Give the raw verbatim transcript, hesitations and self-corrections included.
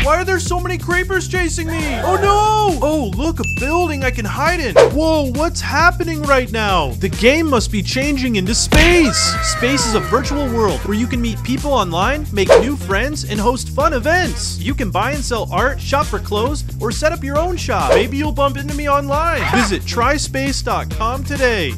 Why are there so many creepers chasing me? Oh no! Oh, look, a building I can hide in. Whoa, what's happening right now? The game must be changing into space. Space is a virtual world where you can meet people online, make new friends, and host fun events. You can buy and sell art, shop for clothes, or set up your own shop. Maybe you'll bump into me online. Visit try space dot com today.